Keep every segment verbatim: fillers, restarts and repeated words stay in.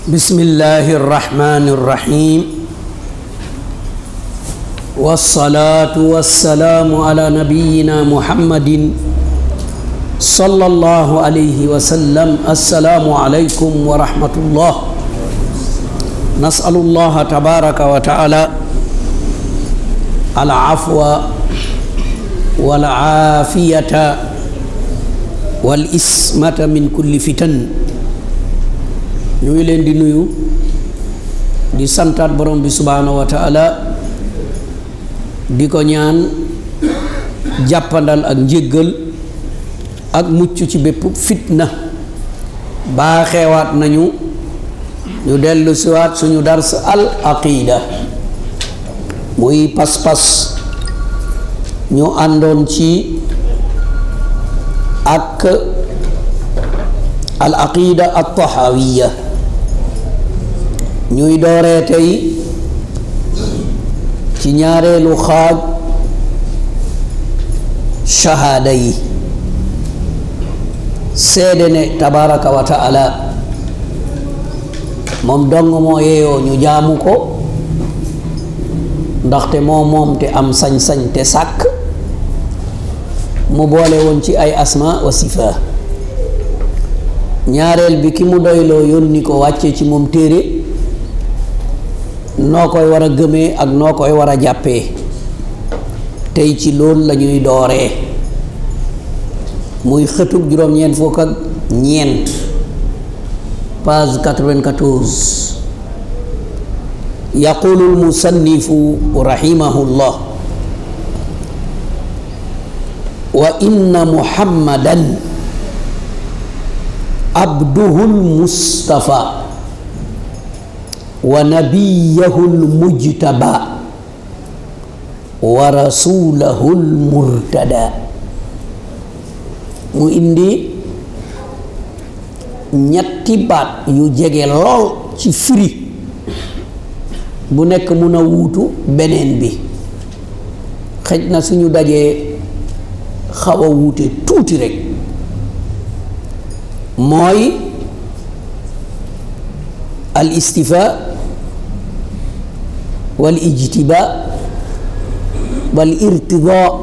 Bismillahirrahmanirrahim. Wassalatu wassalamu ala nabiyyina Muhammadin sallallahu alaihi wasallam. Assalamu alaikum warahmatullah. Nas'alullaha tabaraka wa ta'ala al-afwa wal afiyata wal ismata min kulli fitan. ñu ngi leen di nuyu di santaat borom bi subhanahu wa ta'ala di ko ñaan jàppandal ak njéggal ak mucc ci bépp fitna. baaxeewaat nañu ñu dellu siwaat suñu dars al aqida muy pas-pas. ñu àndoon ci ak al aqida at tahawiya. ñuy dooree tey ci ñaareelu xaaj shahaada yi. seede ne tabaraka wa taala moom dong moo yeeyoo ñu jaamu ko ndaxte moo moom te am sañ-sañ te sàkk mu boole woon ci ay asma wa sifa. ñaareel bi ki mu doyloo yónni ko wàcce ci moom téere noo koy war a gëmee ak noo koy war a jàppee. tey ci loolu la ñuy dooree muy xëtug juróom-ñeent fukk ak ñeent page quatre-vingt-quatorze. yaqulu almusannifu rahimahullah wa inna muhammadan abduhul mustafa wa nabiyahul mujtaba wa rasulahul murtada. mu indi ñetti baat yu jege lool ci firi bu nekk mun a wuutu beneen bi. xëj na suñu dajee xaw a wuute tuuti rek. mooy al istifa wal ijtiba wal irtida.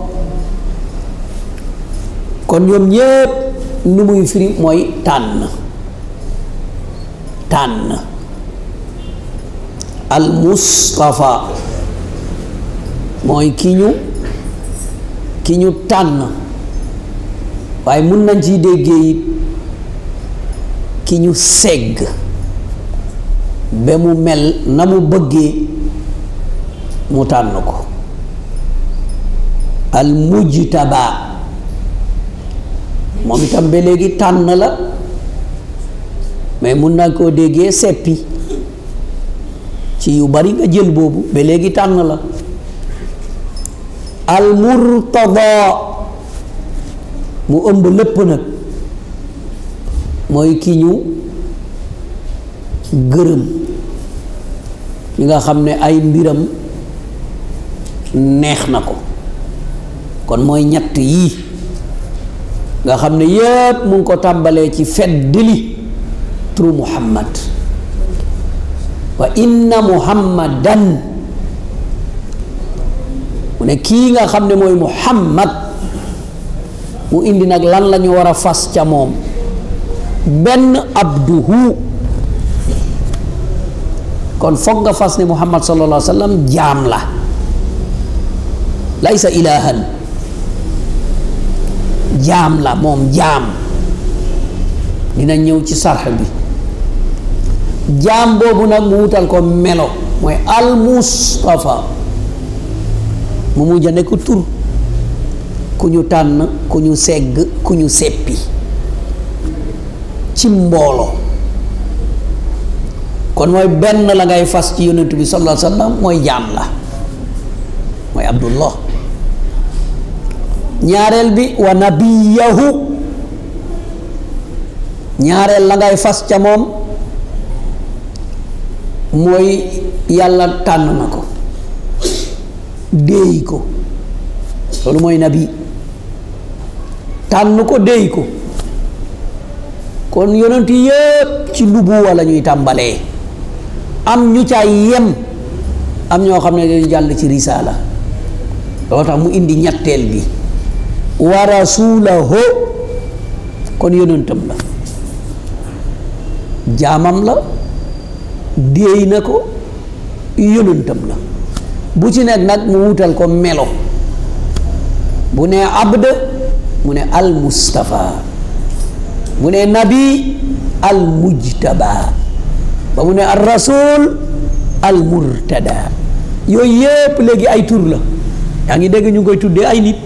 kon ñoom ñépp nu muy firi mooy tànn tànn. al mustafa mooy ki ñu ki ñu tànn, waaye mun nañ ci déggee it ki ñu segg ba mu mel na mu bëggee mu tànn ko. al mujtaba moom itam ba léegi tànn la, mais mun naa koo déggee seppi ci yu bari nga jël boobu ba léegi tànn la. al murtada mu ëmb lépp nag mooy ki ñu gërëm, ki nga xam ne ay mbiram neex na ko. kon mooy ñett yii nga xam ne yépp mu ngi ko tàmbalee ci feddli turu muhammad. wa inna muhammadan mu ne kii nga xam ne mooy muhammad, mu indi nag lan la ñu war a fas ca moom. benn abduhu, kon foog nga fas ne muhammad sallallahu alayhi wa sallam jaam la, laysa ilahan. jaam la moom jaam. dina ñëw ci sarx bi. jaam boobu nag mu wutal ko melo mooy al mustafa. mu mujj a nekk tur, ku ñu tànn, ku ñu segg, ku ñu seppi ci mbooloo. kon mooy benn la ngay fas ci yonent bi sallallahu alayhi wa sallam mooy jaam la, mooy abdullah. ñaareel bi wa nabiyahu, ñaareel la ngay fas ca moom mooy yàlla tànn na ko, déey ko. loolu mooy nabi. tànn ko déey ko kon yonent yépp ci nubuwa la ñuy tàmbalee am ñu ca yem am ñoo xam ne dañu jàll ci risaala loo tax mu indi ñetteel bi wa rasulahu kon yonentam la jaamam la déey na ko yonentam la bu ci nekk nag mu wutal ko melo bu ne abd mu ne al mustafa bu ne nabi al mujtaba ba mu ne ar rasul al murtada yooyu yépp léegi ay tur la yaa ngi dégg ñu ngi koy tuddee ay nit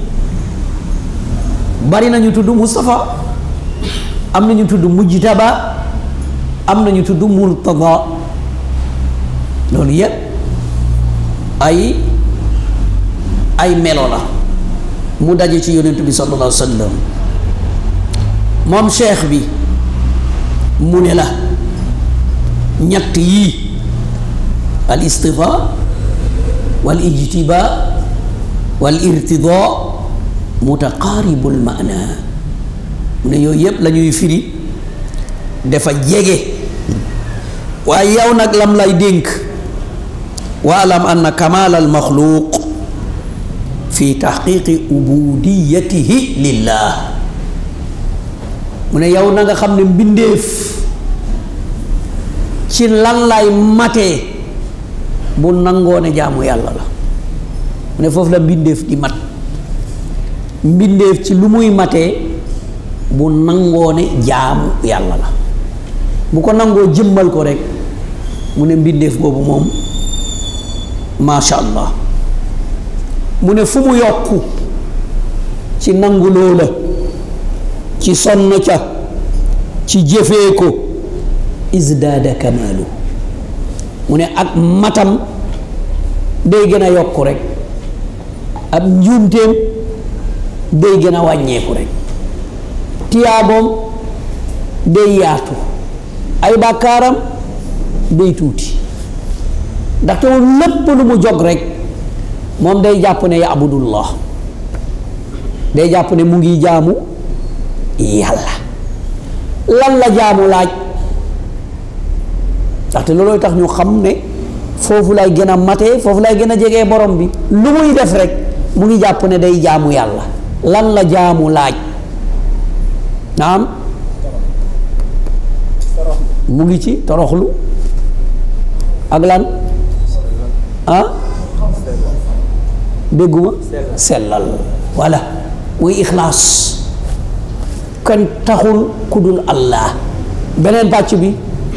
bari nañu tudd mustafa am nañu tudd mujtaba am nañu tudd murtada loolu yépp ay ay melo la mu daje ci yonent bi sallallahu alayhi wa sallam moom cheikh bi mu ne la ñett yii al istifa wal ijtiba wal irtida mutaqaaribul maana mu ne yooyu yépp la ñuy firi dafa jege waaye yow nag lam lay dénk waalam anna kamal al maxluuq fi taxqiqi ubudiyatihi lillah mu ne yow na nga xam ne mbindeef ci lan lay matee bu nangoo ne jaamu yàlla la mu ne foofu la mbindeef di mat mbindeef ci lu muy matee bu nangoo ne jaamu yàlla la bu ko nangoo jëmmal ko rek mu ne mbindeef boobu moom macha allah mu ne fu mu yokku ci nangu loola ci sonn ca ci jëfee ko izdaada kamaalu mu ne ak matam day gën a yokku rek ab njuumteem day gën a wàññeeku rek tiyaaboom day yaatu ay bàkkaaram day tuuti ndaxte woon lépp lu mu jog rek moom day jàpp ne yaabudullah day jàpp ne mu ngi jaamu yàlla lan la jaamu laaj ndaxte loolooy tax ñu xam ne foofu lay gën a matee foofu lay gën a jegee borom bi lu muy def rek mu ngi jàpp ne day jaamu yàlla lan la jaamu laaj naam mu ngi ci toroxlu ak lan ah dégguma sellal walla muy ixlaas kan taxul ku dul allah beneen pàcc bi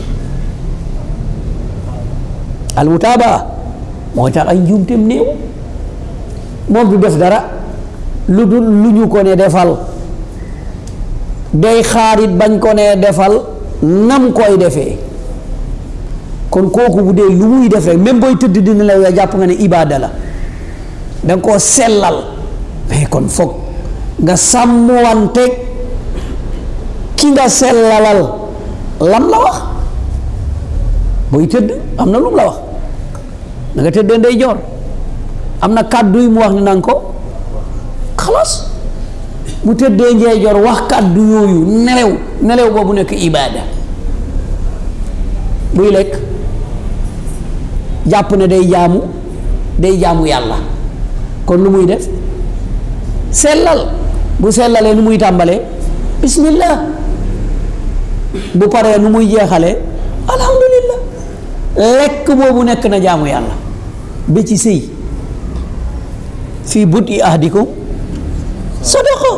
almutaaba mooy tax ay njuumteem néew moom du def dara lu dul lu ñu ko ne defal day xaarit bañ ko ne defal nam koy defee kon kooku bu dee lu muy def rek même booy tëdd dina la ya jàpp nga ne ibaada la danga koo sellal mais kon foog nga sàmmwanteeg ki nga sellalal lam la wax booy tëdd am na lu mu la wax na nga tëddee ndey joor am na kàddu yi mu wax ne nanga ko xalaas mu tëddee ndey joor wax kàddu yooyu nelew nelew boobu nekk ibaada buy lekk jàpp ne day jaamu day jaamu yàlla kon lu muy def sellal bu sellalee nu muy tàmbalee bismillah bu paree nu muy jeexalee alhamdulillah lekk boobu nekk na jaamu yàlla ba ci sëy fii but i ahdikum sadaqa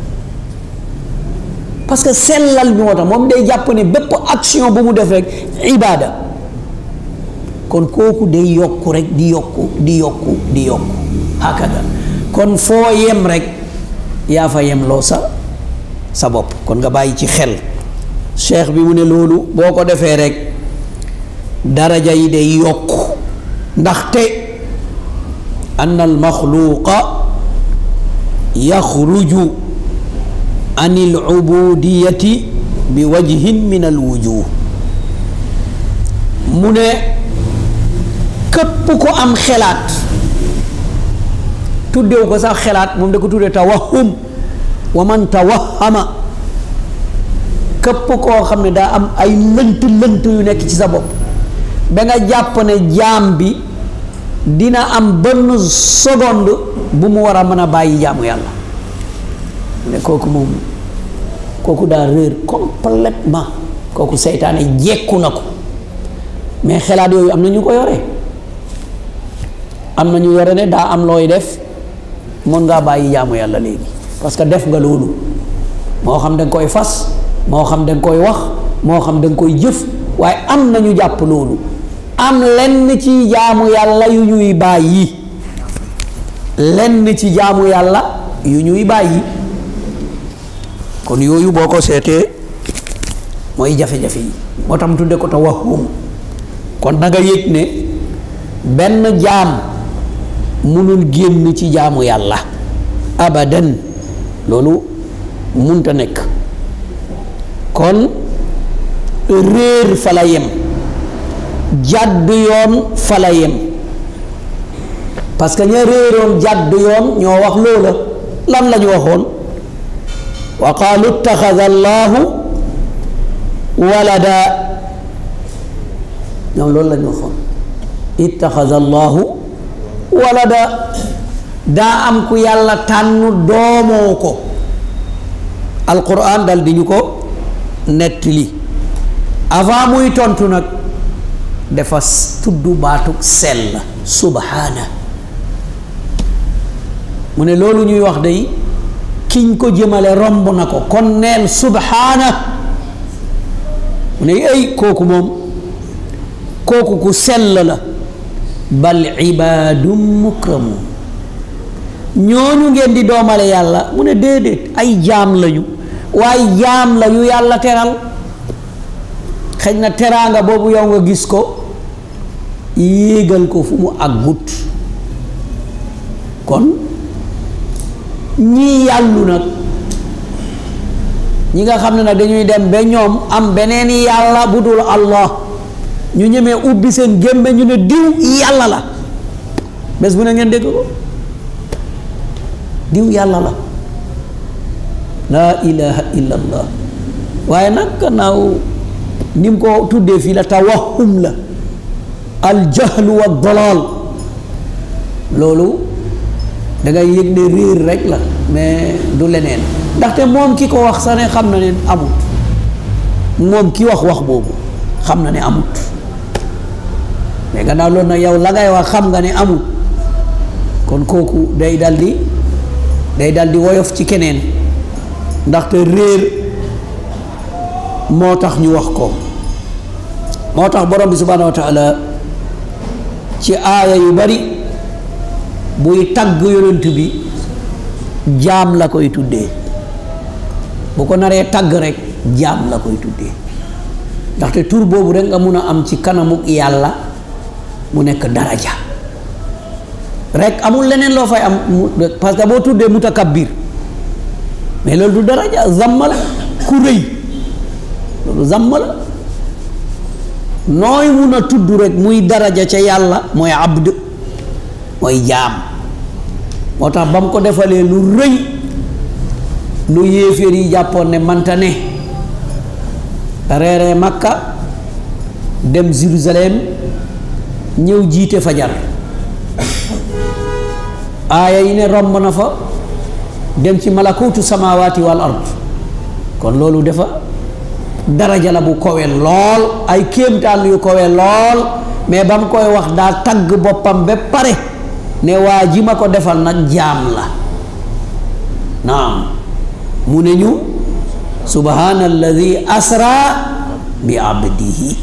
parce que sellal bi moo tax moom day jàpp ne bépp action bu mu def rek ibaada kon kooku day yokku rek di yokku di yokku di yokku hakada kon foo yem rek yaa fa yem loo sa sa bopp kon nga bàyyi ci xel cheikh bi mu ne loolu boo ko defee rek daraja yi day yokku ndaxte an al maxluuqa yaxruju an il ubudiyati bi wajhin min al wujuh mu ne képp ko am xelaat tuddew ko sax xelaat moom da ko tuddee tawahum wa man tawahama képp koo xam ne daa am ay lënt lënt yu nekk ci sa bopp ba nga jàpp ne jaam bi dina am benn seconde bu mu war a mën a bàyyi jaamu yàlla ne kooku moom kooku daa réer complètement kooku seytaane jekku na ko mais xelaat yooyu am na ñu ko yore am na ñu yore ne daa am looy def mën ngaa bàyyi jaamu yàlla léegi parce que def nga loolu moo xam da nga koy fas moo xam da nga koy wax moo xam da nga koy jëf waaye am na ñu jàpp loolu am lenn ci jaamu yàlla yu ñuy bàyyi lenn ci jaamu yàlla yu ñuy bàyyi kon yooyu boo ko seetee mooy jafe-jafe yi moo tax mu tudde ko tawahum kon da nga yëg ne benn jaam munul génn ci jaamu yàlla abadan loolu munta nekk kon réer fa la yem jàdd yoon fa la yem parce que ña réeroon jàdd yoon ñoo wax loola lan la ñu waxoon wa qaalu ittaxada allahu walada ñoom loolu la ñu waxoon ittaxada allahu walada daa am ku yàlla tànn doomoo ko alquran dal di ñu ko nettali avant muy tontu nag dafa tudd baatu sell subhaana mu ne loolu ñuy wax day kiñ ko jëmale romb na ko kon neel subhaana mu ne ay kooku moom kooku ku sell la bal ibaadum mukramun ñooñu ngeen di doomale yàlla mu ne déedéet ay jaam lañu waaye jaam la yu yàlla teral xëy na teraanga boobu yow nga gis ko yéegal ko fu mu àggut kon ñii yàllu nag ñi nga xam ne nag dañuy dem ba ñoom am beneen yàlla bu dul Allah ñu ñemee ubbi seen gémme ñu ne diw yàlla la bés bu ne ngeen dégg ko diw yàlla la laa ilaha illa allah waaye nag gannaaw ni mu ko tuddee fii la tawahum la aljahlu wa dalal loolu dangay yëg ne réer rek la mais du leneen ndaxte moom ki ko wax sax ne xam na ne amut moom ki wax wax boobu xam na ne amut mais gannaaw loolu nag yow la ngay wax xam nga ne amut kon kooku day daldi day daldi woyof ci keneen ndaxte réer moo tax ñu wax ko moo tax borom bi subhaanahu wa taala ci aaya yu bari buy tagg yonent bi jaam la koy tuddee bu ko naree tagg rek jaam la koy tuddee ndaxte tur boobu rek nga mun a am ci kanamu yàlla mu nekk daraja rek amul leneen loo fay am parce que boo tuddee mutakabbir mais loolu du daraja zamma la ku rëy loolu zamma la nooy mun a tudd rek muy daraja ca yàlla mooy abd mooy jaam moo tax ba mu ko defalee lu rëy lu yéeféer yi jàppoon ne manta ne reeree Makka dem Jérusalem ñëw jiite fajar aaya yi ne romb na fa dem ci malakuutu samawati wal ard kon loolu dafa daraja la bu kowe lool ay kéemtaan yu kowe lool mais ba mu koy wax daa tagg boppam ba pare ne waa ji ma ko defal nag jaam la naam mu ne ñu subhaana alladi asra bi abdihi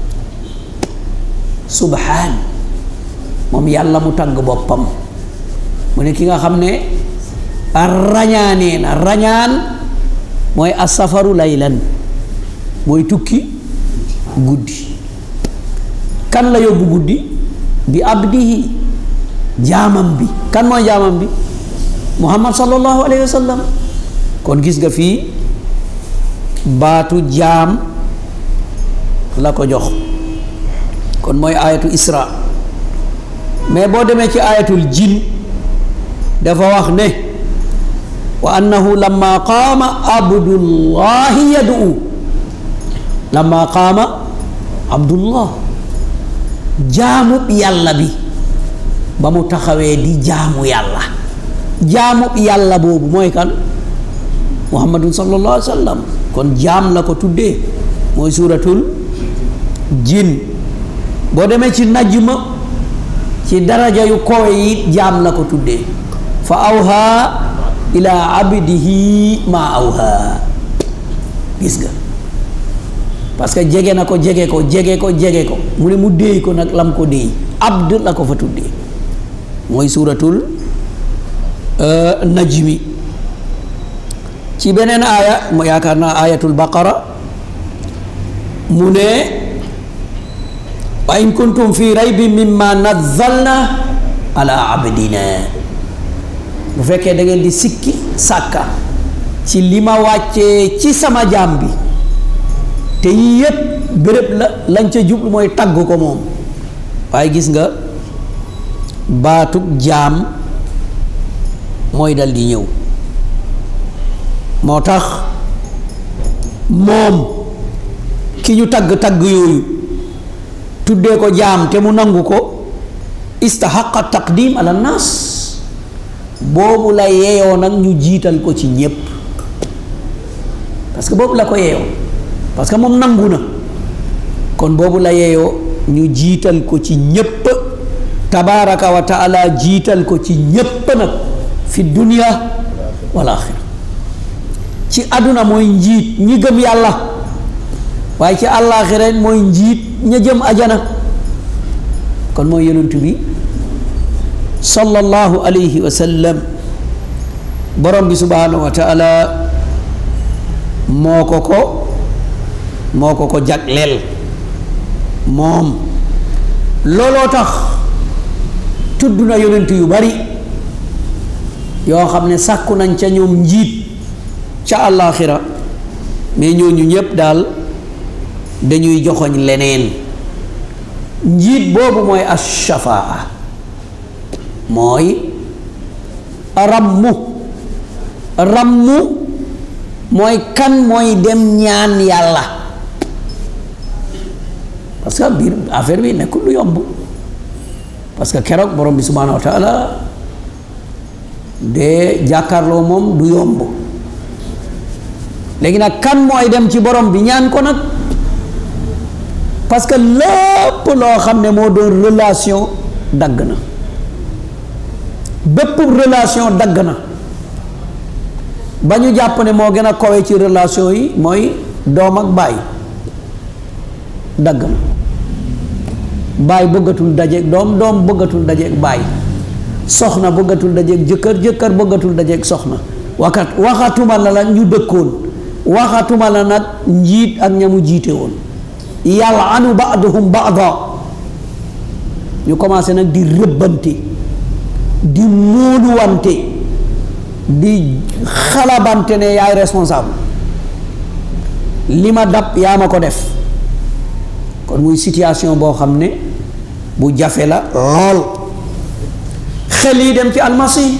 subhaan moom yàlla mu tagg boppam mu ne ki nga xam ne rañaanee na rañaan mooy asafaru laylan mooy tukki guddi kan la yóbbu guddi bi abdihi jaamam bi kan mooy jaamam bi muhammad sallallahu alayhi wa sallam kon gis nga fii baatu jaam la ko jox kon mooy ayatu isra mais boo demee ci ayatul jin dafa wax ne wa annahu lamma qaama abdullahi yad'u lamma qaama abdullah jaamub yàlla bi ba mu taxawee di jaamu yàlla jaamub yàlla boobu mooy kan muhammadun sallallahu alayhi wa sallam kon jaam la ko tuddee mooy suuratul jin boo demee ci najma ci daraja yu kowe yi jaam la ko tuddee fa awha ila abdihi ma awha gis nga parce que jege na ko jege ko jege ko jege ko mu ne mu déey ko nag lam ko déey abd la ko fa tuddee mooy suuratul najmi ci beneen aaya mu yaakaar naa ayatul baqara mu ne wa in kuntum fi raybin mimma nazzalna ala abdina bu fekkee da ngeen di sikki sàkka ci li ma wàccee ci sama jaam bi te yii yépp béréb la lañ ca jublu mooy tagg ko moom waaye gis nga baatub jaam mooy dal di ñëw moo tax moom ki ñu tagg tagg yooyu tuddee ko jaam te mu nangu ko istahaqa taqdim ala nas boobu la yeeyoo nag ñu jiital ko ci ñépp parce que boobu la ko yeeyoo parce que moom nangu na kon boobu la yeeyoo ñu jiital ko ci ñépp tabaraka wa taala jiital ko ci ñépp nag fi dunya wal axira ci àdduna mooy njiit ñi gëm yàlla waaye ci àllaaxira mooy njiit ña jëm ajana kon mooy yonent bi sallallahu alayhi wa sallam borom bi subhanahu wa taala moo ko ko moo ko ko jagleel moom looloo tax tudd na yonent yu bari yoo xam ne sàkku nañ ca ñoom njiit ca àllaaxira mais ñooñu ñépp daal dañuy joxoñ leneen njiit boobu mooy ashafaa mooy rammu rammu mooy kan mooy dem ñaan yàlla parce que biir affaire bi nekkul lu yomb parce que keroog borom bi subhaanahu wa taala de jàkkaarloo moom du yomb léegi nag kan mooy dem ci borom bi ñaan ko nag parce que lépp loo xam ne moo doon relation dagg na bépp relation dagg na ba ñu jàpp ne moo gën a kawe ci relation yi mooy doom ak baay dagg na baay bëggatul dajeeg doom doom bëggatul dajeeg baay soxna bëggatul dajeeg jëkkër jëkkër bëggatul dajeeg soxna wakat waxatuma la la ñu dëkkoon waxatuma la nag njiit ak ñamu jiite woon yal'anu ba'duhum ba'da ñu commencé nag di rëbbante di móoluwante di xalabante ne yaay responsable li ma dab yaa ma ko def kon muy situation boo xam ne bu jafe la lool xel yi dem ci almasi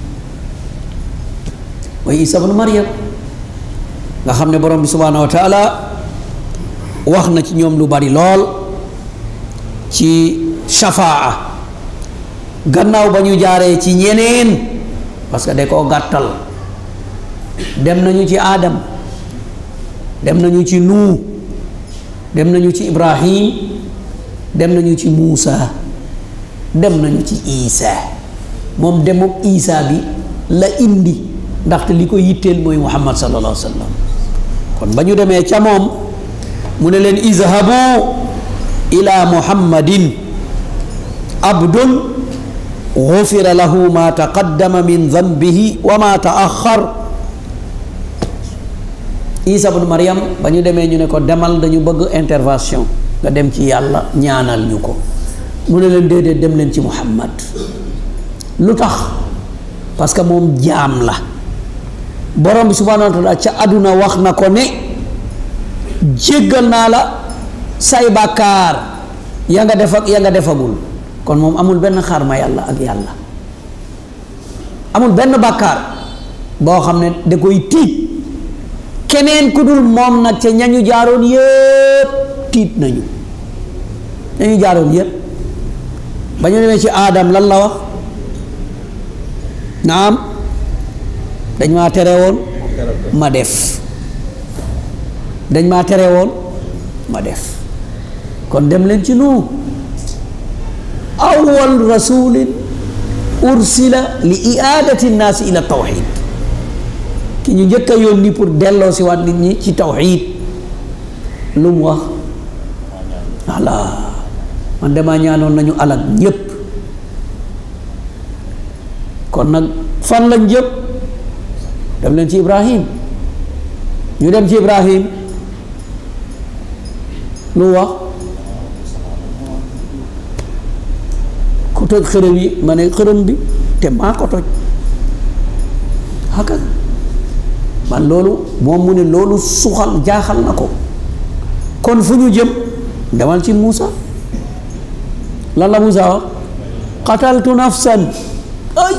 wa Isa ibn Maryam nga xam ne borom bi subhaanahu wa taala wax na ci ñoom lu bari lool ci shafaa gannaaw ba ñu jaaree ci ñeneen parce que da koo gàttal dem nañu ci Adam dem nañu ci Nuux dem nañu ci Ibrahim dem nañu ci Muusa dem nañu ci Isa moom demuk Isa bi la indi ndaxte li ko yitteel mooy Muhammad sallallahu alayhi wa sallam kon ba ñu demee ca moom mu ne leen izhabu ila muhammadin abdun gufira lahu ma taqaddama min dhanbihi wa ma taaxar Isa ibn Maryam ba ñu demee ñu ne ko demal dañu bëgg intervention nga dem ci yàlla ñaanal ñu ko mu ne leen déedéet dem leen ci Muhammad lu tax parce que moom jaam la borom bi subhaanahu wa taala ca àdduna wax na ko ne jéggal naa la say bàkkaar ya nga def ak ya nga defagul kon moom amul benn xaar ma yàlla ak yàlla amul benn bàkkaar boo xam ne da koy tiit keneen ku dul moom nag ca ñañu jaaroon yépp tiit nañu ñañu jaaroon yépp ba ñu demee ci aadam lan la wax naam dañ maa tere woon ma def dañ maa tere woon ma def kon dem leen ci Nuux awwal rasulin ursila li iadati nnaasi ila tawxid ki ñu njëkk a yónni pour delloo si waat nit ñi ci tawxid lu mu wax ala man damaa ñaanoon nañu alal ñépp kon nag fan lañ jëm dem leen ci Ibrahim ñu dem ci Ibrahim lu wax ku toj xërëm yi ma ne xërëm bi te maa ko toj xakka man loolu moom mu ne loolu suxal jaaxal na ko kon fu ñu jëm demal ci Muusa lan la Muusa wax qataltu nafsan ay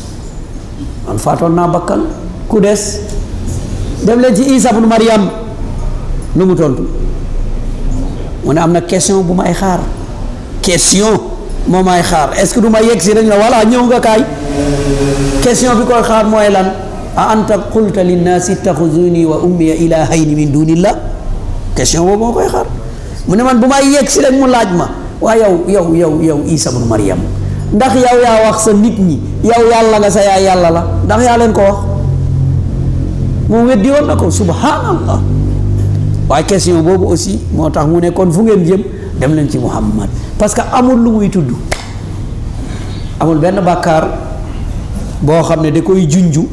man faatoon naa bakkan ku des dem leen ci Isa ibn Maryam lu mu tontu mu ne am na question bu may xaar question moo may xaar est-ce que du ma yegg si rek la voilà ñëw nga kaay question bi koy xaar mooy lan a anta qulta linnaasi ittaxuzuni wa ummiya ilahayni min dunillah question boobu moo koy xaar mu ne man bu may yegg si rek mu laaj ma waa yow yow yow yow Isa ibn Maryam ndax yow yaa wax sa nit ñi yow yàlla nga sa yaay yàlla la ndax yaa leen ko wax moom weddi woon na ko subhanallah waaye question boobu aussi moo tax mu ne kon fu ngeen jëm dem leen ci Muhammad parce que amul lu muy tudd amul benn bàkkaar boo xam ne da koy junju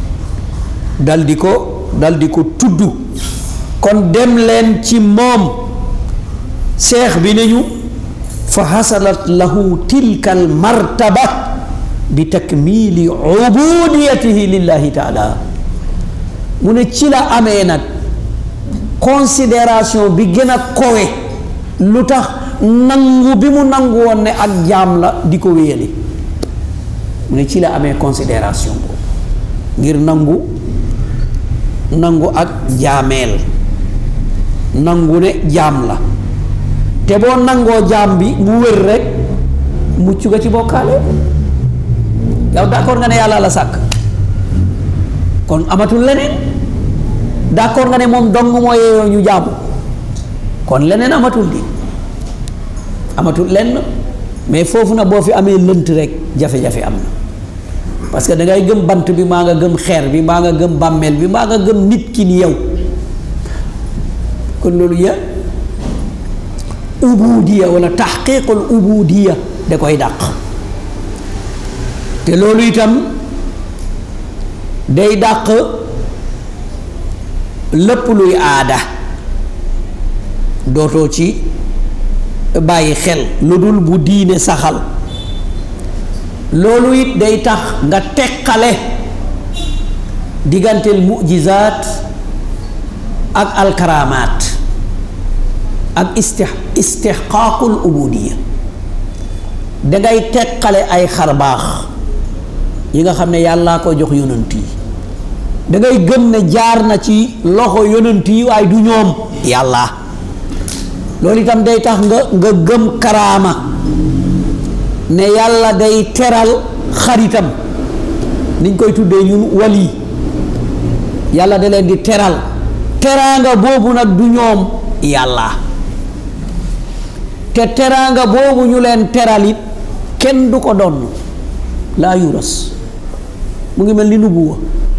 dal di ko dal di ko tudd kon dem leen ci moom seex bi nañu fa hasalat lahu tilka al martaba bi takmili ubudiyatihi lillahi taala mu ne ci la amee nag considération bi gën a kowe lu tax nangu bi mu nangu woon ne ak jaam la di ko wéyale mu ne ci la amee considération boobu ngir nangu nangu ak jaameel nangu ne jaam la te boo nangoo jaam bi mu wér rek mucc nga ci bokkaale yow d'accord nga ne yàlla la sàkk kon amatul leneen d'accord nga ne moom dong moo yeeyoo ñu jaamu kon leneen amatul di amatul lenn mais foofu na boo fi amee lënt rek jafe-jafe am na parce que da ngay gëm bant bi maa nga gëm xeer bi maa nga gëm bàmmeel bi maa nga gëm nit ki ni yow kon loolu ya ubudiya wala taxqiqul ubudiya da koy dàq te loolu itam day dàq lépp luy aada dootoo ci bàyyi xel lu dul bu diine saxal loolu it day tax nga teqale digganteel mujizaat ak alkaramaat ak istih istihqaaqul ubudiya dangay teqale ay xarbaax yi nga xam ne yàllaa ko jox yonent yi dangay gëm ne jaar na ci loxo yonent yi waaye du ñoom yàlla loolu itam day tax nga nga gëm karaama ne yàlla day teral xaritam niñ koy tuddee ñun wali yàlla da leen di teral teraanga boobu nag du ñoom yàlla te teraanga boobu ñu leen teralit kenn du ko donn laa yuras mu ngi mel ni nubuwa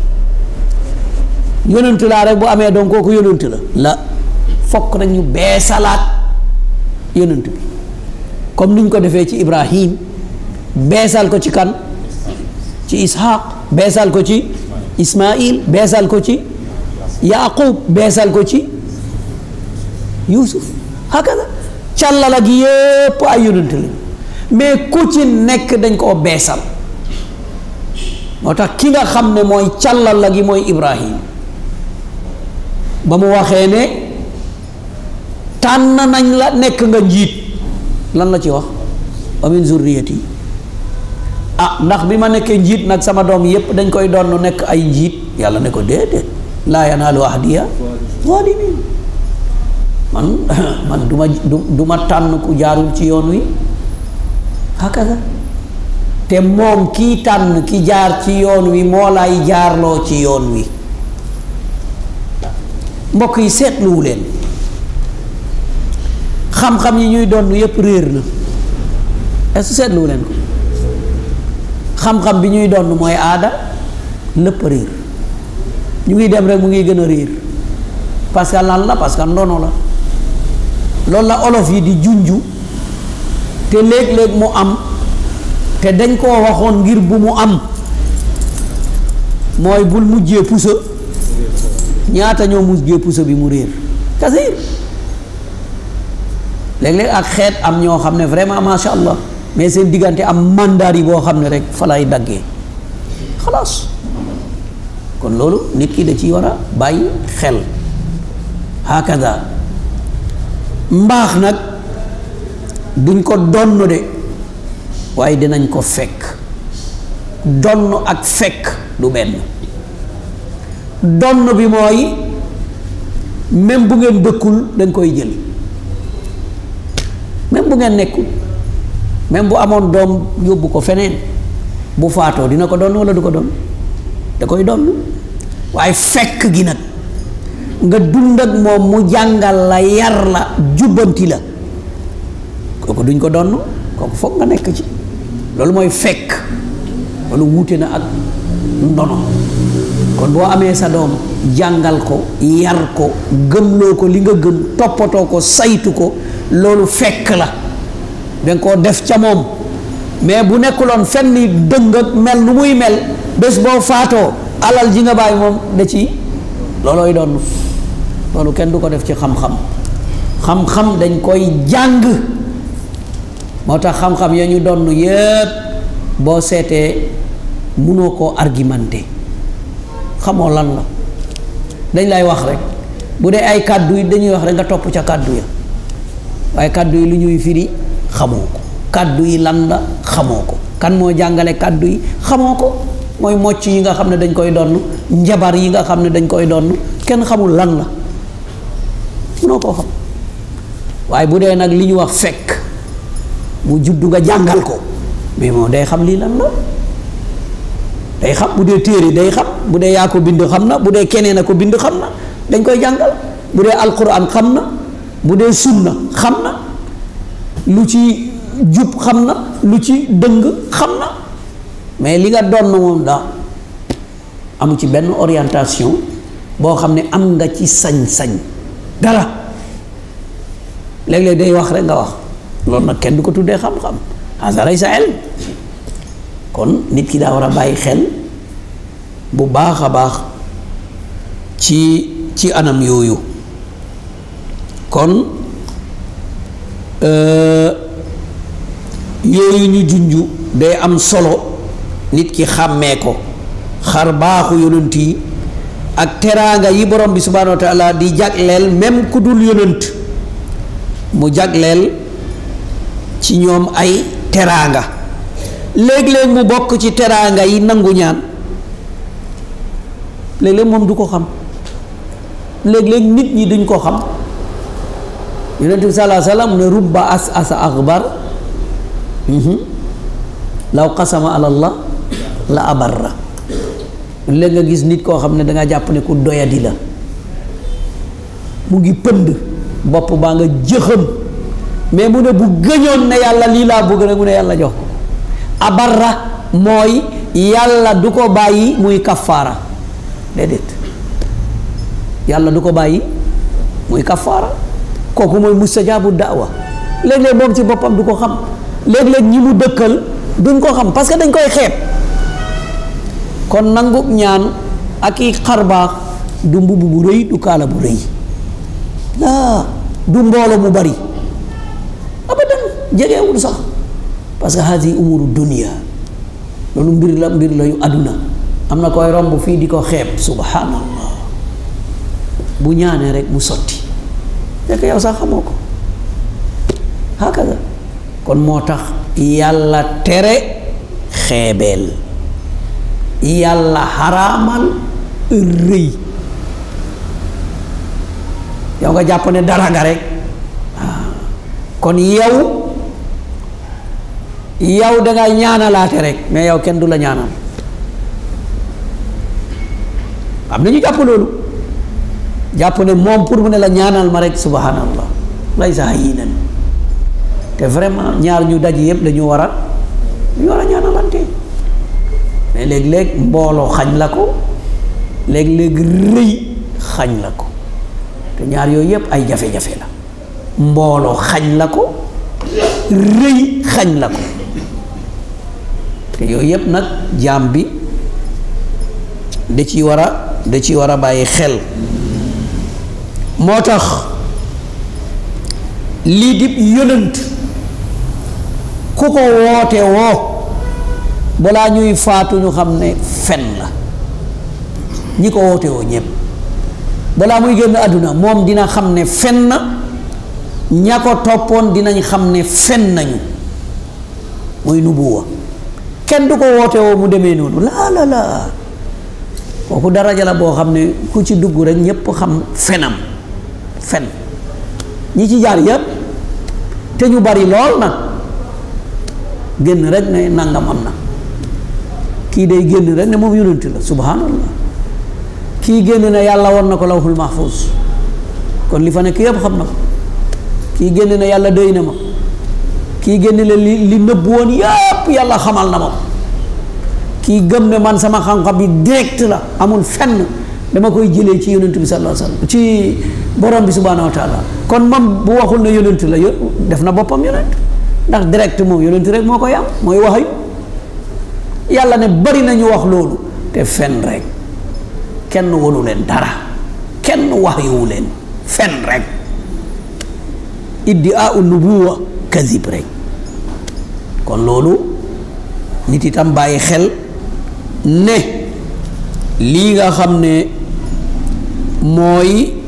yonent laa rek bu amee doon kooku yonent la la fokk rek ñu beesalaat yonent bi comme ni ñu ko defee ci Ibrahim beesal ko ci kan ci Ishaq beesal ko ci Ismaïl beesal ko ci Yaqub beesal ko ci Yuusuf hakaza càllala gi yépp ay yonent la mais ku ci nekk dañ koo beesal moo tax ki nga xam ne mooy càllala gi mooy Ibrahim ba mu waxee ne tànn nañ la nekk nga njiit lan la ci wax wa min zurriyati ah ndax bi ma nekkee njiit nag sama doom yépp dañ koy doon nekk ay njiit yàlla ne ko déedéet laa yanaalu ahdiya zalimin man man duma duma tànn ku jaarul ci yoon wi hakaza te moom kii tànn ki jaar ci yoon wi moo lay jaarloo ci yoon wi. mbokk yi seetluwu leen xam-xam yi ñuy doon yépp réer na est-ce que seetluwu leen ko xam-xam bi ñuy doon mooy aada lépp réer ñu ngi dem rek mu ngi gën a réer parce que lan la parce que ndono la loolu la olof yi di junju te léeg-léeg mu am te dañ koo waxoon ngir bu mu am mooy bul mujjee pusa ñaata ñoo mujjee pusa bi mu réer kasiir léeg-léeg ak xeet am ñoo xam ne vraiment masha Allah mais seen diggante am mandaar yi boo xam ne rek fa lay daggee xalaas kon loolu nit ki da ciy war a bàyyi xel hakaza mbaax nag duñ ko donn de waaye dinañ ko fekk donn ak fekk du benn donn bi mooy même bu ngeen dëkkul dañ koy jël même bu ngeen nekkul même bu amoon doom yóbbu ko feneen bu faatoo dina ko donn walla du ko donn da koy donn waaye fekk gi nag nga dund ak moom mu jàngal la yar la jubbanti la kooku duñ ko donn kooku foog nga nekk ci loolu mooy fekk loolu wuute na ak ndono kon boo amee sa doom jàngal ko yar ko gëmloo ko li nga gëm toppatoo ko saytu ko loolu fekk la danga koo def ca moom mais bu nekkuloon fenn dëng ak mel nu muy mel bés boo faatoo alal ji nga bàyyi moom da ci loolooy doon loolu kenn du ko def ci xam-xam xam-xam dañ koy jàng moo tax xam-xam ya ñu doon yépp boo seetee mënoo koo argumenté xamoo lan la dañ lay wax rek bu dee ay kàddu yi dañuy wax rek nga topp ca kàddu ya waaye kàddu yi lu ñuy firi xamoo ko kàddu yi lan la xamoo ko kan moo jàngale kàddu yi xamoo ko mooy mocc yi nga xam ne dañ koy donn njabar yi nga xam ne dañ koy donn kenn xamul lan la mënoo koo xam waaye bu dee nag li ñu wax fekk mu juddu nga jàngal ko mais moom day xam lii lan la day xam bu dee téere day xam bu dee yaa ko bind xam na bu dee keneen a ko bind xam na dañ koy jàngal bu dee alquran xam na bu dee sunna xam na lu ci jub xam na lu ci dëng xam na mais li nga doon na moom daa amu ci benn orientation boo xam ne am nga ci sañ-sañ dara léeg-léeg day wax rek nga wax loolu nag kenn du ko tuddee xam-xam hasa laysa ilm kon nit ki daa war a bàyyi xel bu baax a baax ci ci anam yooyu kon yooyu ñu junju day am solo nit ki xàmmee ko xar baaxu yonent yi ak teraanga yi borom bi subhaanahu wa taala di jagleel même ku dul yonent mu jagleel ci ñoom ay teraanga léeg-léeg mu bokk ci teraanga yi nangu ñaan léeg-léeg moom du ko xam léeg-léeg nit ñi duñ ko xam yonent bi salaa salaam ne rubba as asa axbar law qasama ala allah la abarra léegi nga gis nit koo xam ne danga jàpp ne ku doyadi la mu ngi pënd bopp baa nga jëxam mais mu ne bu gëñoon ne yàlla lii laa bëgg rek mu ne yàlla jox ko abarra mooy yàlla du ko bàyyi muy kafaara déedéet yàlla du ko bàyyi muy kafaara kooku mooy mustajaabu daawa léeg-léeg moom ci boppam du ko xam léeg-léeg ñi mu dëkkal duñ ko xam parce que dañ koy xeeb kon nangu ñaan ak i xarbaax du mbubb bu rëy du kaala bu rëy laa du mboolo mu bari abadan jegewul sax parce que haadi umuru dunia loolu mbir la mbir la yu àdduna am na koy romb fii di ko xeeb subhanallah bu ñaanee rek mu sotti fekk yow sax xamoo ko hakaza kon moo tax yàlla tere xeebeel yàlla xaraamal rëy yow nga jàpp ne dara nga rek kon yow yow da nga ñaanalaate rek mais yow kenn du la ñaanal am nañu jàpp loolu jàpp ne moom pour mu ne la ñaanal ma rek subhanallah laysa hayyinan te vraiment ñaar ñu daj yëpp dañu war a dañu war a ñaanalante mais léeg-léeg mbooloo xañ la ko léeg-léeg rëy xañ la ko te ñaar yooyu yëpp ay jafe-jafe la mbooloo xañ la ko rëy xañ la ko te yooyu yëpp nag jaam bi da ci war a da ci war a bàyyi xel moo tax lii di yonent ku ko woote woo balaa ñuy faatu ñu xam ne fen la ñi ko woote woo ñépp balaa muy génn àdduna moom dina xam ne fen na ña ko toppoon dinañ xam ne fen nañu muy nubuwa kenn du ko woote woo mu demee noonu laa la la kooku daraja la boo xam ne ku ci dugg rek ñépp xam fenam fen ñi ci jaar yépp te ñu bari lool nag génn rek ne nangam am na kii day génn rek ne moom yonent la subhanallah kii génn ne yàlla won na ko lawhul mahfuz kon li fa nekk yépp xam na ko kii génn ne yàlla déy na ma kii génn ne li li nëbb woon yépp yàlla xamal na ma kii gëm ne man sama xam-xam bi direct la amul fenn dama koy jëlee ci yonent bi sallallahu alayhi wasallam ci borom bi subhanahu wa taala kon moom bu waxul ne yonent la yo def na boppam yonent ndax direct moom yonent rek moo koy am mooy waxayu yàlla ne bari nañu wax loolu te fen rek kenn wonu leen dara kenn waxyuwu leen fen rek iddia u nubuwa kazib rek kon loolu nit itam bàyyi xel ne lii nga xam ne mooy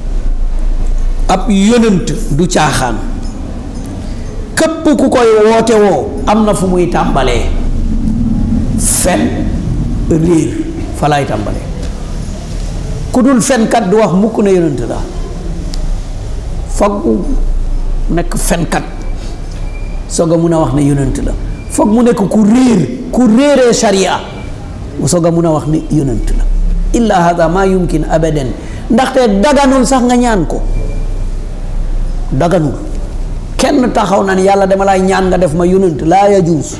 ab yonent du caaxaan képp ku koy woote woo am na fu muy tàmbalee fen réer fa laay tàmbalee ku dul fenkat du wax mukk ne yonent la foog nekk fenkat soog a mun a wax ne yonent la foog mu nekk ku réer ku réeree sharia mu soog a mun a wax ne yonent la illa hada ma yumkin abadan ndaxte daganul sax nga ñaan ko daganul kenn taxaw na ni yàlla dama lay ñaan nga def ma yonent laa yajuus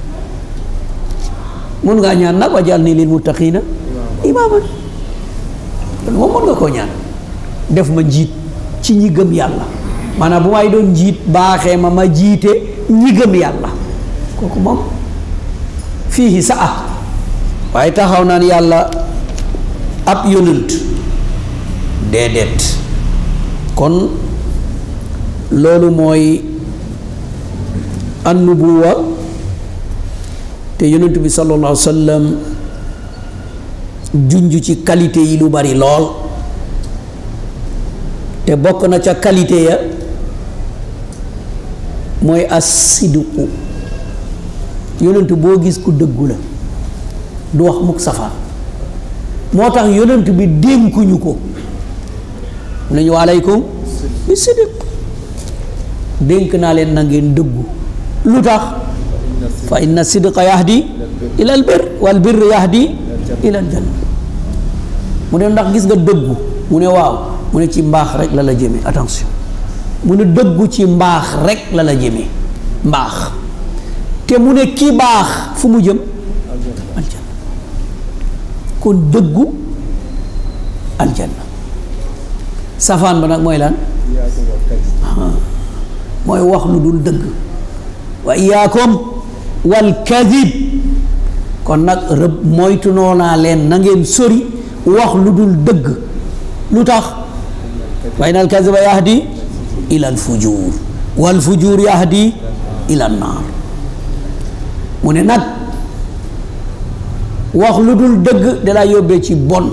mun ngaa ñaan nag waj'alni lil muttaqina imaaman moom mun nga koo ñaan def ma njiit ci ñi gëm yàlla maanaam bu may doon njiit baaxee ma ma jiite ñi gëm yàlla kooku moom fii sa ah waaye taxaw naan yàlla ab yonent déedéet kon loolu mooy annubuwa te yonent bi sallallahu alayhi wa sallam junj ci qualité yi lu bari lool te bokk na ca qualité ya mooy as-sidqu yonent boo gis ku dëggu la du wax mukk safaan moo tax yonent bi dénkuñu ko nañu aleykum bi sidq dénk naa leen na ngeen dëggu lu tax fa inna sidqa yahdi ila al bir wal bir yahdi ila al janna mu ne ndax gis nga dëggu mu ne waaw mu ne ci mbaax rek la la jëme attention mu ne dëggu ci mbaax rek la la jëme mbaax te mu ne ki baax fu mu jëm aljanna kon dëggu aljanna safaan ba nag mooy lan mooy wax lu dul dëgg wa iyaakum wal kadib kon nag rëbb moytu noonaa leen na ngeen sori wax lu dul dëgg lu tax wa inal kadiba yahdi ila al fujur wal fujur yahdi ila an naar mu ne nag wax lu dul dëgg da lay yóbbee ci bon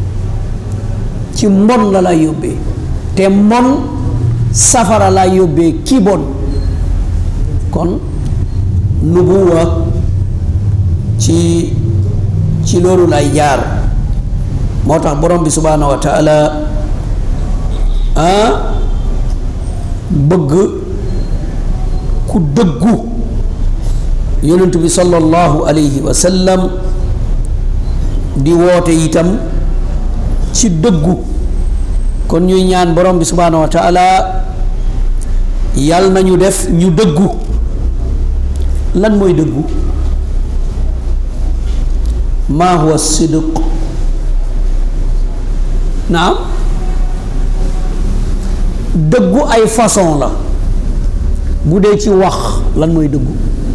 ci mbon la lay yóbbee te mbon safara lay yóbbee ki bon kon nubuwa ci ci loolu lay jaar moo tax borom bi subhanahu wa taala ah bëgg ku dëggu yonent bi sallallahu alayhi wa sallam di woote itam ci dëggu. kon ñuy ñaan borom bi subhaanahu wa taala yàlla nañu def ñu dëggu. lan mooy dëggu? maa huwa sidq? naam dëggu ay façon la. bu dee ci wax lan mooy dëggu?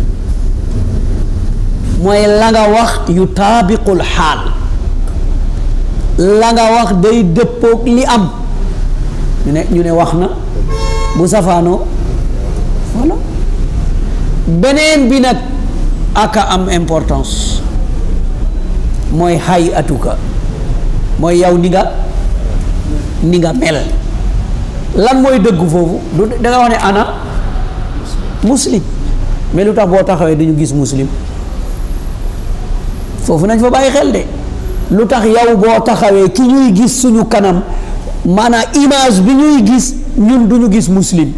mooy la nga wax yu taabiqul xaal, la nga wax day dëppoog li am. ñu ne ñu ne wax na. bu safaanoo voilà. beneen bi nag aka am importance mooy hay atuka, mooy yow ni nga ni nga mel. lan mooy dëggu foofu? du da nga wax ne ana muslim, mais lu tax boo taxawee duñu gis muslim? foofu nañ fa bàyyi xel de. lu tax yow boo taxawee ki ñuy gis suñu kanam maanaam image bi ñuy gis ñun duñu gis muslim,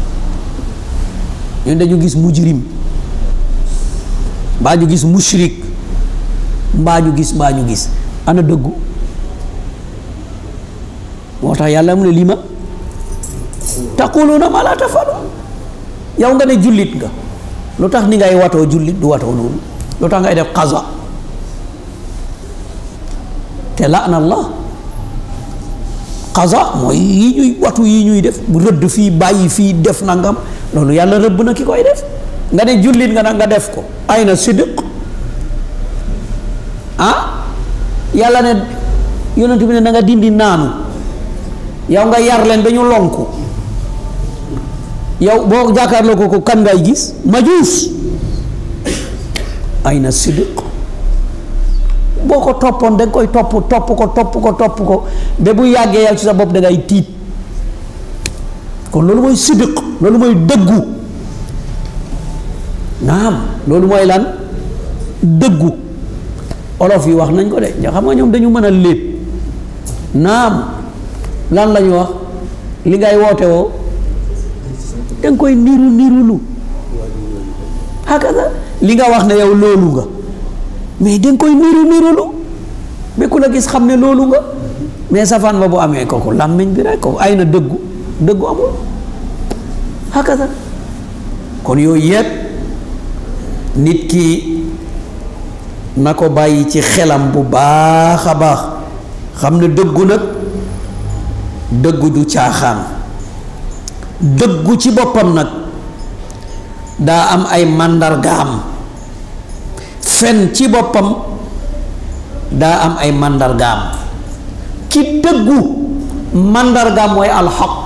ñun dañu gis mujrim, mbaa ñu gis mushrik, mbaa ñu gis mbaa ñu gis. ana dëggu? moo tax yàlla mu ne lima taquluna ma la tafalu. yow nga ne jullit nga, lu tax ni ngay watoo jullit du watoo noonu? lu tax ngay def qaza? te laana allah. qaza mooy yi ñuy watu yi ñuy def bu rëdd fii bàyyi fii def nangam, loolu yàlla rëbb na ki koy def. nga ne jullit nga nag nga def ko, ay na sidq. ah yàlla ne yonent bi ne na nga dindi naanu, yow nga yar leen dañu lonku, yow boo jàkkaarloo ko ko kan ngay gis? majuus. ay na sidq. boo ko toppoon da nga koy topp topp ko topp ko topp ko ba bu yàggee yow ci sa bopp da ngay tiit. kon loolu mooy sidq, loolu mooy dëggu. naam loolu mooy lan? dëggu. olof yi wax nañ ko de, nga xam nga ñoom dañu mën a lépp. naam lan la ñu wax? li ngay woote woo da nga koy niru nirulu. hakaza li nga wax ne yow loolu nga, mais da nga koy niru nirulu ba ku la gis xam ne loolu nga. mais safaan ba bu amee kooku làmmiñ bi rek kooku ay na dëggu. dëggu amul. hakaza kon yooyu yépp nit ki na ko bàyyi ci xelam bu baax a baax, xam ne dëggu nag dëggu du caaxaan. dëggu ci boppam nag daa am ay màndargaam. fen ci boppam daa am ay màndargaam. ki dëggu màndargaam mooy alxaq.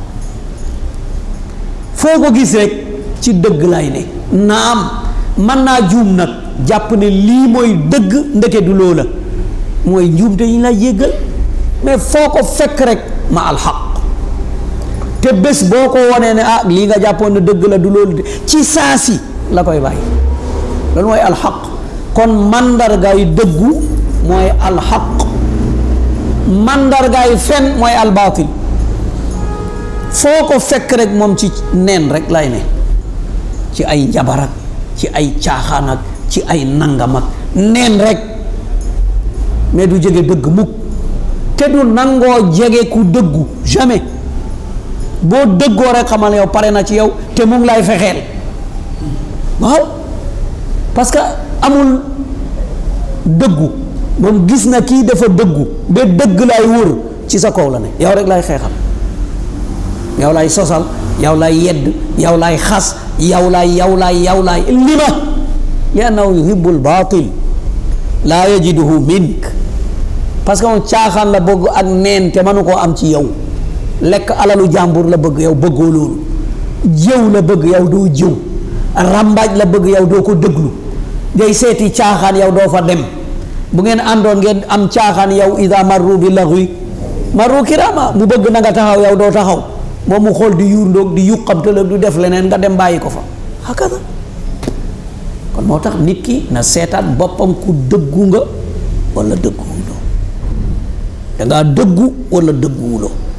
foo ko gis rek ci dëgg lay ne. naam mën naa juum nag jàpp ne lii mooy dëgg, ndeke du loola, mooy njuumte yi lay yéggal, mais foo ko fekk rek ma alxaq. te bés boo ko wonee ne ah lii nga jàppoon ne dëgg la du loolu de, ci saasi la koy bàyyi. loolu mooy alxaq. kon mandargaay dëggu mooy alxaq, mandargaay fen mooy albaatil. foo ko fekk rek moom ci neen rek lay ne, ci ay njabar ak ci ay caaxaan ak ci ay nangam ak neen rek, mais du jege dëgg mukk. te du nangoo jege ku dëggu jamais. boo dëggoo rek xamal yow pare na ci yow te mu ngi lay fexeel. waaw parce que amul dëggu, moom gis na kii dafa dëggu ba dëgg lay wër ci sa kaw la ne, yow rek lay xeexal, yow lay sosal, yow lay yedd, yow lay xas, yow lay yow lay yow lay lima li annahu yuhibbul baatil laa yajiduhu mink. parce que moom caaxaan la bëgg ak neen te mënu koo am ci yow. lekk alalu jàmbur la bëgg, yow bëggoo loolu. jëw la bëgg, yow doo jëw. rambaaj la bëgg, yow doo ko dëglu. ngay seeti caaxaan, yow doo fa dem. bu ngeen àndoon ngeen am caaxaan, yow ida marru bi laghwi marru kirama, mu bëgg na nga taxaw, yow doo taxaw. moom mu xool di yuur ndoog di yuqamte la du def leneen, nga dem bàyyi ko fa. hakada kon moo tax nit ki na seetaat boppam ku dëggu nga wala dëgguwuloo. dangaa dëggu wala dëgguwuloo.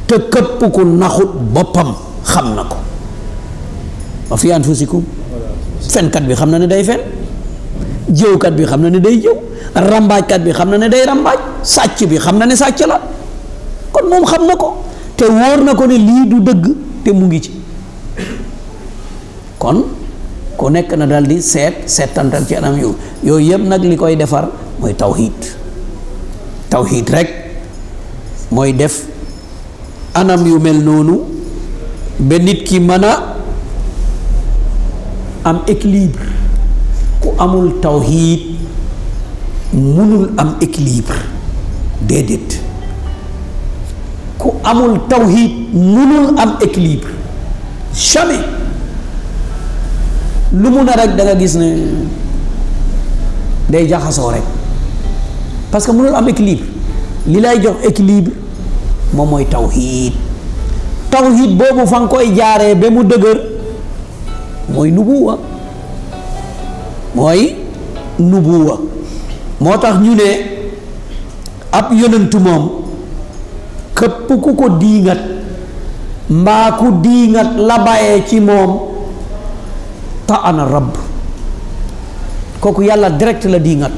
te képp ku naxut boppam xam na ko. wa fi anfusikum fenkat bi xam na ne day fen, jëwkat bi xam na ne day jëw, rambaajkat bi xam na ne day rambaaj, sàcc bi xam na ne sàcc la. kon moom xam na ko te wóor na ko ne lii du dëgg te mu ngi ci. kon ku nekk na dal di seet seetantal ci anam yu yooyu yëpp nag li koy defar mooy tawxiid. tawxiid rek mooy def anam yu mel noonu ba nit ki mën a am équilibre. ku amul tawxiid munul am équilibre déedéet. ku amul tawxiid munul am équilibre jamais. lu mun a rek da nga gis ne day jaxasoo rek parce que munul am équilibre. li lay jox équilibre moom mooy tawxiid. tawxiid boobu fa nga koy jaaree ba mu dëgër mooy nubuwa mooy nubuwa moo tax ñu ne ab yonentu moom képp ku ko diingat mbaa ku diingat la bàyyee ci moom ta ana rabb kooku yàlla direct la diingat.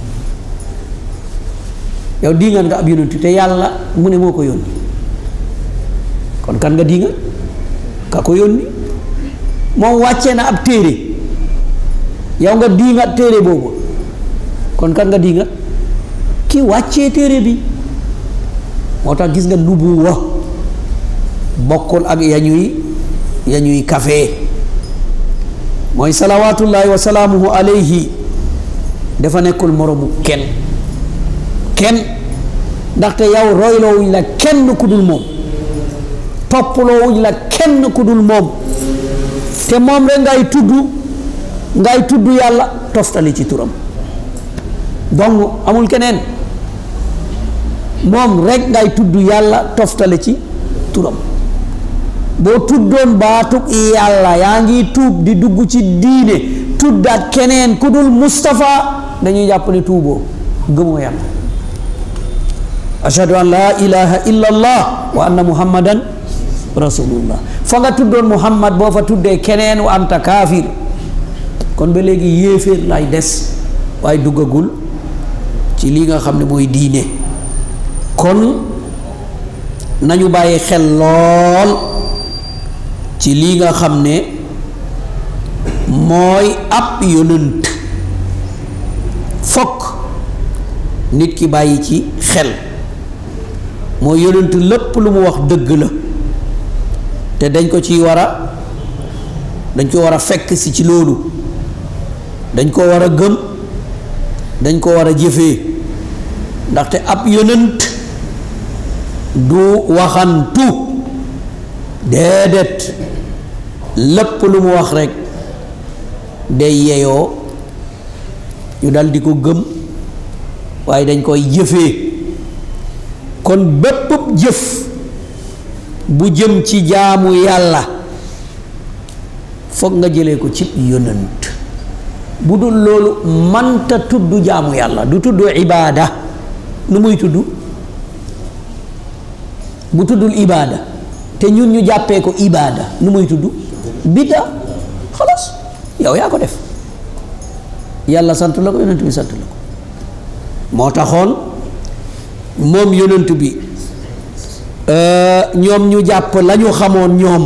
yow diingat nga ab yonentu te yàlla mu ne moo ko yónni kon kan nga diingat ka ko yónni. moom wàccee na ab téere yow nga diingat téere boobu kon kan nga diingat ki wàccee téere bi. moo tax gis nga nubuwa bokkul ak ya ñuy ya ñuy kafe. mooy salawaatullaahi wa salaamuhu alayhi dafa nekkul moromu kenn kenn ndaxte yow royloowuñ la kenn ku dul moom, topploowuñ la kenn ku dul moom, te moom rek ngay tudd ngay tudd yàlla toftali ci turam. donc amul keneen, moom rek ngay tudd yàlla toftale ci turam. boo tuddoon baatug yàlla yaa ngi tuub di dugg ci diine tuddaat keneen ku dul Mustafa dañuy jàpp ne tuuboo gëmoo yàlla. ashhadu an laa ilaha illa allah wa anna muhammadan rasulullah. fa nga tuddoon muhammad boo fa tuddee keneen wa anta kaafir. kon ba léegi yéeféer lay des waaye duggagul ci li nga xam ne mooy diine. kon nañu bàyyi xel lool ci li nga xam ne mooy ab yonent. fokk nit ki bàyyi ci xel mooy yonent lépp lu mu wax dëgg la te dañ ko ci war a dañ ko war a fekk si ci loolu, dañ ko war a gëm, dañ ko war a jëfee. ndaxte ab yonent du waxantu déedéet, lépp lu mu wax rekk day yeyoo ñu dal di ko gëm waaye dañ koy jëfee. kon bépp jëf bu jëm ci jaamu yàlla foog nga jëlee ko ci yonent. bu dul loolu manta tudd jaamu yàlla, du tudd ibaada. nu muy tudd? bu tuddul ibaada te ñun ñu jàppee ko ibaada nu muy tudd? bidda. xalaas yow yaa ko def, yàlla sant la ko, yonent bi sant la ko. moo taxoon moom yonent bi ñoom ñu jàpp la ñu xamoon ñoom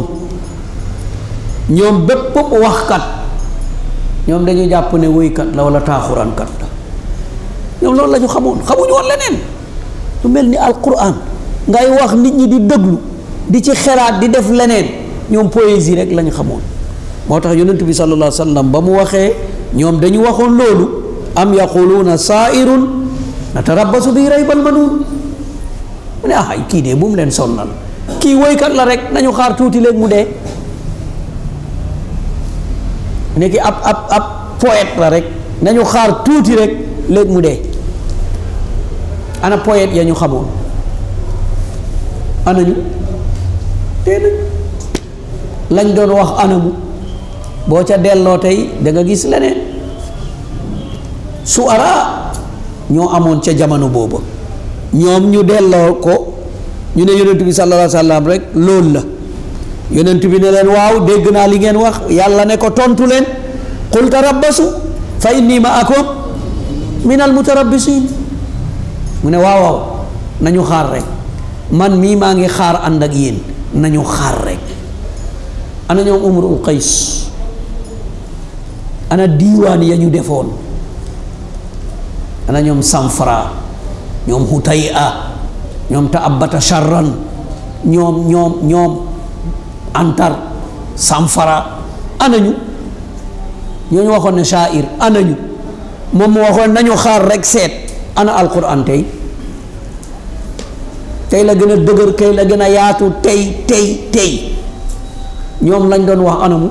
ñoom bépp waxkat ñoom dañu jàpp ne woykat la wala taaxuraankat la. ñoom loolu la ñu xamoon, xamuñu woon leneen lu mel ni alquran ngay wax nit ñi di déglu di ci xelaat di def leneen. ñoom poésie rek lañu xamoon. moo tax yonent bi sallallahu alayhi wa sallam ba mu waxee ñoom dañu waxoon loolu, am yaquluuna saairun natarabbasu bi raybal manuun. mu ne ah kii dee bu mu leen sonnal, kii woykat la rek nañu xaar tuuti léegi mu dee. nekki ab ab ab poète la rek nañu xaar tuuti rek léegi mu dee. ana poète ya ñu xamoon anañu dee nañ. lañ doon wax anamu boo ca delloo tey da nga gis leneen. suara ñoo amoon ca jamono booba, ñoom ñu delloo ko ñu ne yonent bi sallallahu alayhi wa sallam rek loolu la yonent bi ne leen waaw dégg naa li ngeen wax yàlla ne ko tontu leen qul tarabbasu fa inni ma'akum min al mutarabbisin mu ne waaw waaw nañu xaar rek man mii maa ngi xaar ànd ak yéen nañu xaar rek. ana ñoom umrul qays ana diiwaan ya ñu defoon ana ñoom Samfara ñoom Hutay'a ñoom ta'abbata sharran ñoom ñoom ñoom Antar Samfara anañu ñooñu waxoon ne sha'ir anañu moom mu waxoon nañu xaar rek seet ana alquran tey tey la gën a dëgër tey la gën a yaatu tey tey tey ñoom lañ doon wax anamu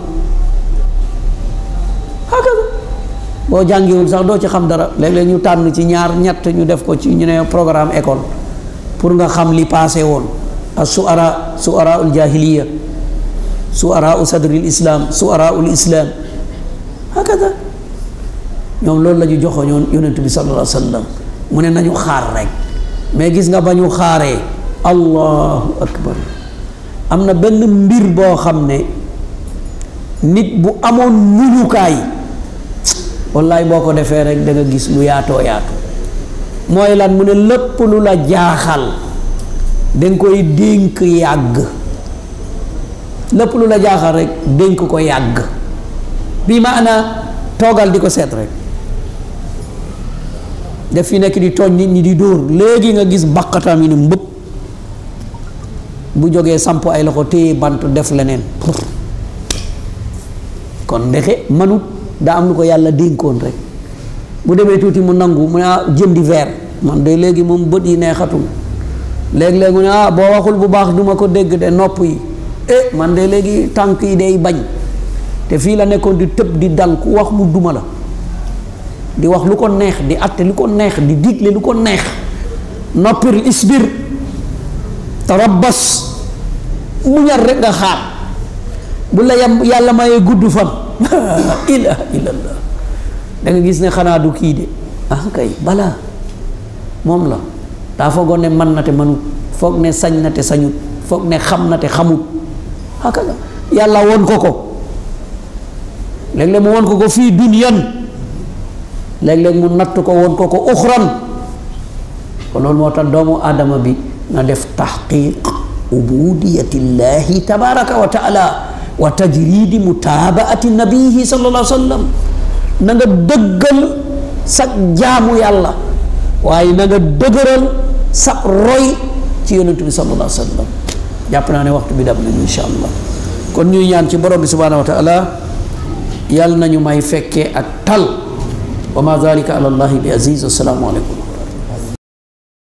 hakaza boo jàngiwul sax doo ci xam dara léeg-léeg ñu tànn ci ñaar ñett ñu def ko ci ñu ne programme école pour nga xam li passé woon ak suara suara ul jahiliya suara u sadril islam suara ul islam hakaza ñoom loolu la ñu joxoñoon yonent bi sallallahu alayhi wa sallam mu ne nañu xaar rek mais gis nga ba ñu xaaree allahu akbar am na benn mbir boo xam ne nit bu amoon muñukaay wallaay boo ko defee rek da nga gis lu yaatoo yaatu mooy lan mu ne lépp lu la jaaxal danga koy dénk yàgg lépp lu la jaaxal rek dénk ko yàgg bi maana toogal di ko seet rek def fi nekk di tooñ nit ñi di dóor léegi nga gis baqatam yi ne mbëpp bu jógee samp ay loxo téye bant def leneen kon ndexe manut daa am lu ko yàlla dénkoon rek bu demee tuuti mu nangu mu ne ah jëndi verre man de léegi moom bët yi neexatul léeg-léeg mu ne ah boo waxul bu baax duma ko dégg de nopp yi eh man de léegi tànk yi day bañ te fii la nekkoon di tëb di dal ku wax mu duma la di wax lu ko neex di atte lu ko neex di digle lu ko neex noppir isbir tarabbas muñal rek nga xaar bu la yam yàlla mayee gudd fan ilaha illallah da nga gis ne xanaa du kii de ah kay balaa moom la daa foogoon ne man na te manut foog ne sañ na te sañut foog ne xam na te xamut hakaza yàlla woon ko ko léeg-léeg mu woon ko ko fii dunyan léeg-léeg mu natt ko woon ko ko uxran ko loolu moo tax doomu aadama bi na def taxqiq ubudiyatillahi tabaraka wa taala wa tajridi mutabaati nabihi sallallahu alayhi wa sallam na nga dëggal sa jaamu yàlla waaye na nga dëgëral sa roy ci yonent bi sallallahu alayhi wa sallam jàpp naa ne waxtu bi dab nañu insha allah kon ñuy ñaan ci borom bi subhanahu wa taala yàlla nañu may fekkee ak tal wa ma zalika ala allahi bi aziz. Assalaamu aleykum.